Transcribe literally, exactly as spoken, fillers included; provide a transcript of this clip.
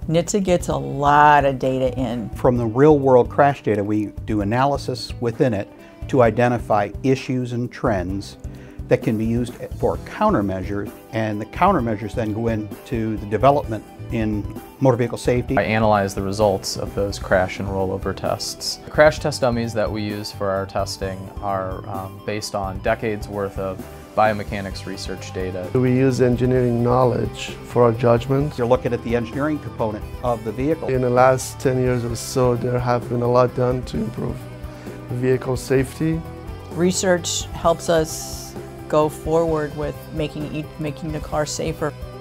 N H T S A gets a lot of data in. From the real-world crash data, we do analysis within it to identify issues and trends that can be used for countermeasures, and the countermeasures then go into the development in motor vehicle safety. I analyze the results of those crash and rollover tests. The crash test dummies that we use for our testing are um, based on decades worth of biomechanics research data. We use engineering knowledge for our judgments. You're looking at the engineering component of the vehicle. In the last ten years or so, there have been a lot done to improve vehicle safety. Research helps us go forward with making, making the car safer.